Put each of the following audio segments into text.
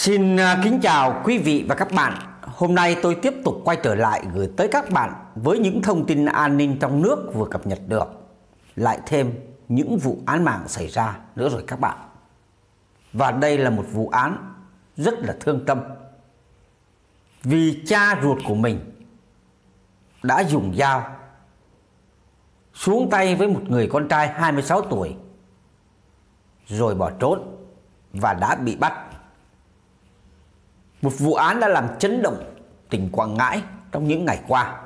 Kính chào quý vị và các bạn. Hôm nay tôi tiếp tục quay trở lại gửi tới các bạn với những thông tin an ninh trong nước vừa cập nhật được. Lại thêm những vụ án mạng xảy ra nữa rồi các bạn. Và đây là một vụ án rất là thương tâm. Vì cha ruột của mình đã dùng dao xuống tay với một người con trai 26 tuổi rồi bỏ trốn và đã bị bắt. Một vụ án đã làm chấn động tỉnh Quảng Ngãi trong những ngày qua.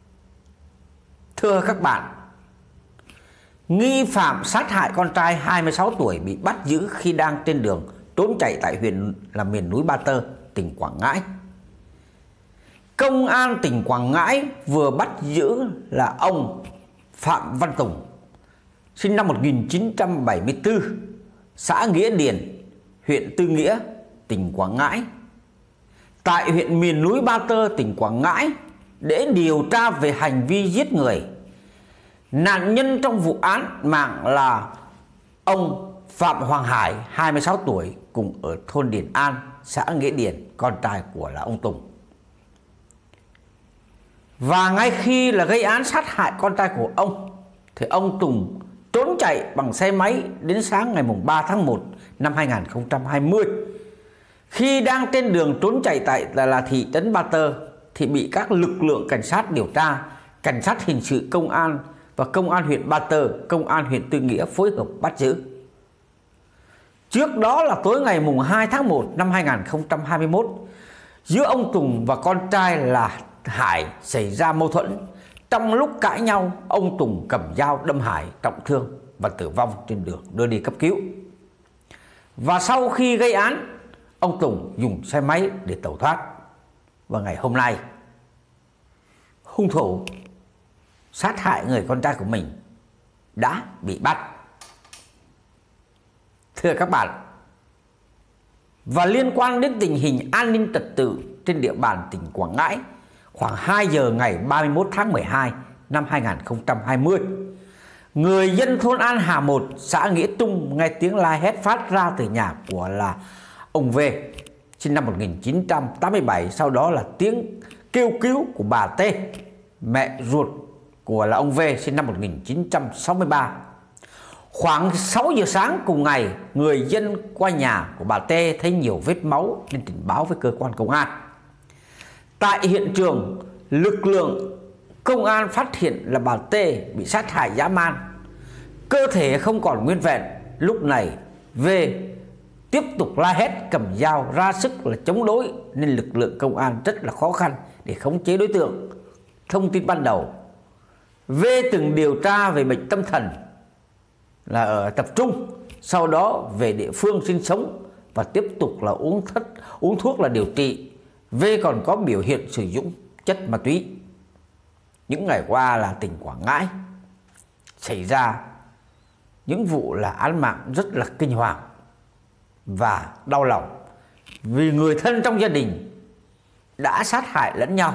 Thưa các bạn, nghi phạm sát hại con trai 26 tuổi bị bắt giữ khi đang trên đường trốn chạy tại huyện miền núi Ba Tơ, tỉnh Quảng Ngãi. Công an tỉnh Quảng Ngãi vừa bắt giữ là ông Phạm Văn Tùng, sinh năm 1974, xã Nghĩa Điền, huyện Tư Nghĩa, tỉnh Quảng Ngãi, tại huyện miền núi Ba Tơ, tỉnh Quảng Ngãi để điều tra về hành vi giết người. Nạn nhân trong vụ án mạng là ông Phạm Hoàng Hải, 26 tuổi, cùng ở thôn Điền An, xã Nghĩa Điền, con trai của là ông Tùng. Và ngay khi là gây án sát hại con trai của ông thì ông Tùng trốn chạy bằng xe máy đến sáng ngày 3 tháng 1 năm 2020. Khi đang trên đường trốn chạy tại thị trấn Ba Tơ thì bị các lực lượng cảnh sát điều tra, cảnh sát hình sự công an và công an huyện Ba Tơ, công an huyện Tư Nghĩa phối hợp bắt giữ. Trước đó là tối ngày 2 tháng 1 năm 2021, giữa ông Tùng và con trai là Hải xảy ra mâu thuẫn. Trong lúc cãi nhau, ông Tùng cầm dao đâm Hải trọng thương và tử vong trên đường đưa đi cấp cứu. Và sau khi gây án, ông Tùng dùng xe máy để tẩu thoát. Và ngày hôm nay, hung thủ sát hại người con trai của mình đã bị bắt. Thưa các bạn, và liên quan đến tình hình an ninh trật tự trên địa bàn tỉnh Quảng Ngãi, khoảng 2 giờ ngày 31 tháng 12 năm 2020, người dân thôn An Hà 1, xã Nghĩa Trung nghe tiếng la hét phát ra từ nhà của là ông V, sinh năm 1987, sau đó là tiếng kêu cứu của bà T, mẹ ruột của là ông V, sinh năm 1963. Khoảng 6 giờ sáng cùng ngày, người dân qua nhà của bà T thấy nhiều vết máu nên trình báo với cơ quan công an. Tại hiện trường, lực lượng công an phát hiện là bà T bị sát hại dã man, cơ thể không còn nguyên vẹn. Lúc này V tiếp tục la hét, cầm dao ra sức là chống đối nên lực lượng công an rất là khó khăn để khống chế đối tượng. Thông tin ban đầu, V từng điều tra về bệnh tâm thần là ở tập trung, sau đó về địa phương sinh sống và tiếp tục là uống thuốc là điều trị. V còn có biểu hiện sử dụng chất ma túy. Những ngày qua là tỉnh Quảng Ngãi xảy ra những vụ là án mạng rất là kinh hoàng và đau lòng, vì người thân trong gia đình đã sát hại lẫn nhau.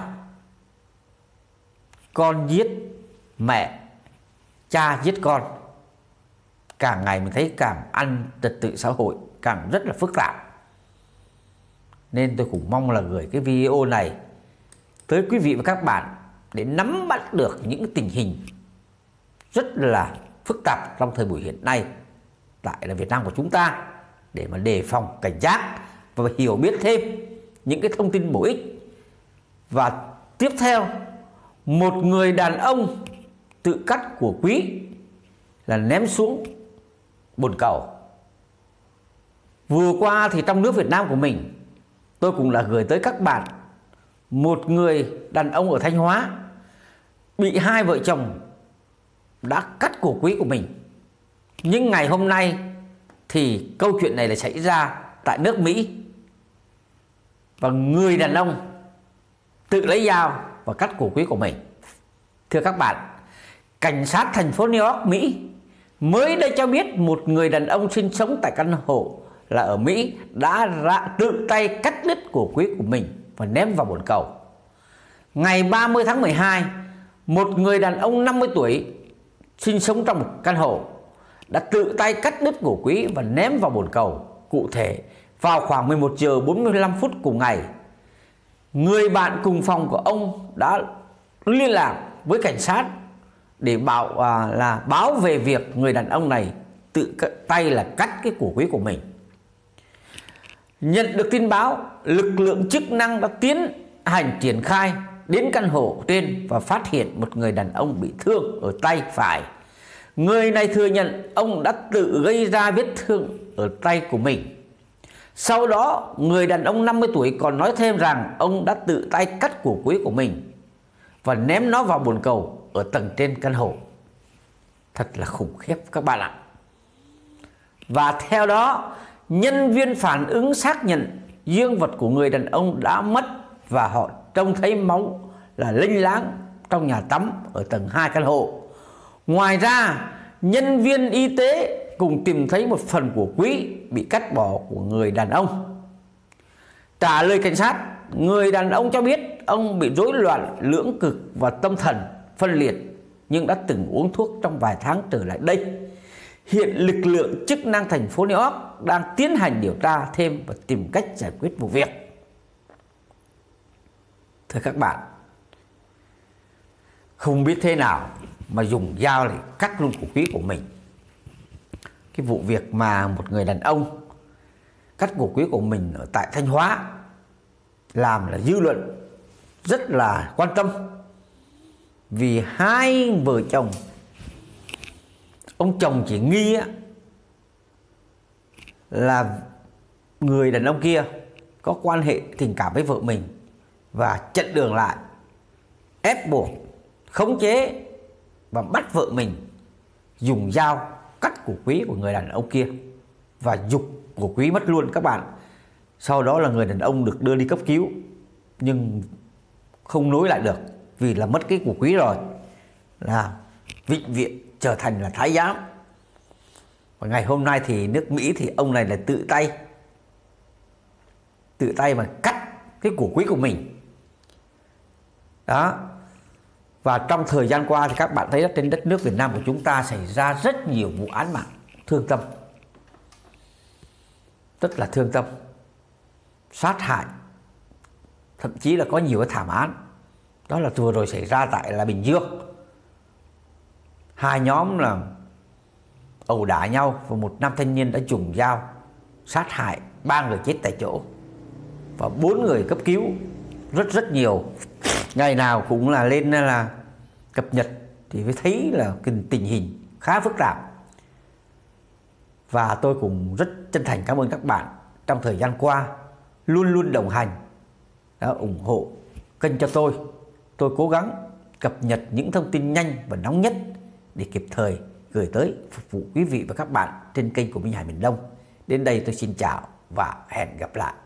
Con giết mẹ, cha giết con. Càng ngày mình thấy càng an trật tự xã hội càng rất là phức tạp. Nên tôi cũng mong là gửi cái video này tới quý vị và các bạn để nắm bắt được những tình hình rất là phức tạp trong thời buổi hiện nay tại là Việt Nam của chúng ta, để mà đề phòng, cảnh giác và hiểu biết thêm những cái thông tin bổ ích. Và tiếp theo, một người đàn ông tự cắt của quý là ném xuống bồn cầu. Vừa qua thì trong nước Việt Nam của mình, tôi cũng là gửi tới các bạn một người đàn ông ở Thanh Hóa bị hai vợ chồng đã cắt cổ quý của mình. Nhưng ngày hôm nay thì câu chuyện này là xảy ra tại nước Mỹ, và người đàn ông tự lấy dao và cắt cổ quý của mình. Thưa các bạn, cảnh sát thành phố New York, Mỹ mới đây cho biết một người đàn ông sinh sống tại căn hộ là ở Mỹ đã tự tay cắt đứt cổ quý của mình và ném vào bồn cầu. Ngày 30 tháng 12, một người đàn ông 50 tuổi sinh sống trong một căn hộ đã tự tay cắt đứt cổ quý và ném vào bồn cầu. Cụ thể, Vào khoảng 11 giờ 45 phút cùng ngày, người bạn cùng phòng của ông đã liên lạc với cảnh sát để báo về việc người đàn ông này tự tay là cắt cái cổ quý của mình. Nhận được tin báo, lực lượng chức năng đã tiến hành triển khai đến căn hộ trên và phát hiện một người đàn ông bị thương ở tay phải. Người này thừa nhận ông đã tự gây ra vết thương ở tay của mình. Sau đó, người đàn ông 50 tuổi còn nói thêm rằng ông đã tự tay cắt cổ quý của mình và ném nó vào bồn cầu ở tầng trên căn hộ. Thật là khủng khiếp các bạn ạ. Và theo đó, nhân viên phản ứng xác nhận dương vật của người đàn ông đã mất và họ trông thấy máu là lênh láng trong nhà tắm ở tầng 2 căn hộ. Ngoài ra, nhân viên y tế cùng tìm thấy một phần của quý bị cắt bỏ của người đàn ông. Trả lời cảnh sát, người đàn ông cho biết ông bị rối loạn lưỡng cực và tâm thần phân liệt nhưng đã từng uống thuốc trong vài tháng trở lại đây. Hiện lực lượng chức năng thành phố New York đang tiến hành điều tra thêm và tìm cách giải quyết vụ việc. Thưa các bạn, không biết thế nào mà dùng dao để cắt luôn cổ quý của mình. Cái vụ việc mà một người đàn ông cắt cổ quý của mình ở tại Thanh Hóa làm là dư luận rất là quan tâm. Vì hai vợ chồng, ông chồng chỉ nghi là người đàn ông kia có quan hệ tình cảm với vợ mình và chặn đường lại, ép buộc, khống chế và bắt vợ mình dùng dao cắt cổ quý của người đàn ông kia và giục cổ quý mất luôn các bạn. Sau đó là người đàn ông được đưa đi cấp cứu nhưng không nối lại được vì là mất cái cổ quý rồi, là vĩnh viễn trở thành là thái giám. Và ngày hôm nay thì nước Mỹ thì ông này là tự tay mà cắt cái cổ quý của mình đó. Và trong thời gian qua thì các bạn thấy trên đất nước Việt Nam của chúng ta xảy ra rất nhiều vụ án mạng thương tâm, rất là thương tâm, sát hại, thậm chí là có nhiều cái thảm án. Đó là vừa rồi xảy ra tại là Bình Dương. Hai nhóm là ẩu đả nhau và một nam thanh niên đã dùng dao sát hại 3 người chết tại chỗ và 4 người cấp cứu. Rất nhiều, ngày nào cũng là lên là cập nhật thì mới thấy là tình hình khá phức tạp. Và tôi cũng rất chân thành cảm ơn các bạn trong thời gian qua luôn luôn đồng hành, đã ủng hộ kênh cho tôi. Tôi cố gắng cập nhật những thông tin nhanh và nóng nhất để kịp thời gửi tới phục vụ quý vị và các bạn trên kênh của Minh Hải Miền Đông. Đến đây tôi xin chào và hẹn gặp lại.